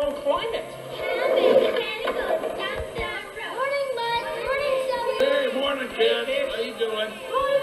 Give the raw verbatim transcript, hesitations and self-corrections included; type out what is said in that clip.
don't climb it. Morning, Mike. Morning, Sally. Hey, morning, kid. How you doing?